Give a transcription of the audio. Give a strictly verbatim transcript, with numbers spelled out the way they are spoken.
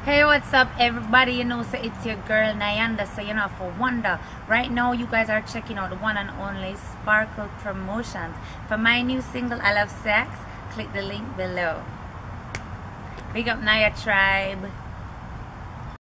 Hey, what's up, everybody? You know, so it's your girl Nyanda. So you know, for wonder, right now you guys are checking out the one and only Sparkle Promotions for my new single, I Love Sax. Click the link below. Big up Naya Tribe.